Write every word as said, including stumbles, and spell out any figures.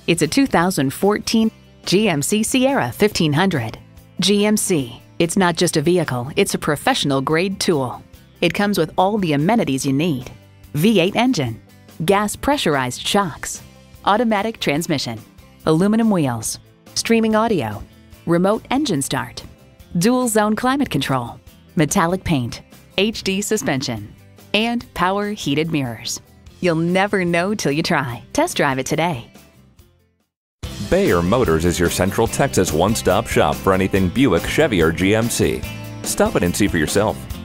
It's a two thousand fourteen G M C Sierra fifteen hundred. G M C, it's not just a vehicle, it's a professional-grade tool. It comes with all the amenities you need. V eight engine, gas pressurized shocks, automatic transmission, aluminum wheels, streaming audio, remote engine start, dual zone climate control, metallic paint, H D suspension, and power heated mirrors. You'll never know till you try. Test drive it today. Bayer Motors is your Central Texas one-stop shop for anything Buick, Chevy, or G M C. Stop it and see for yourself.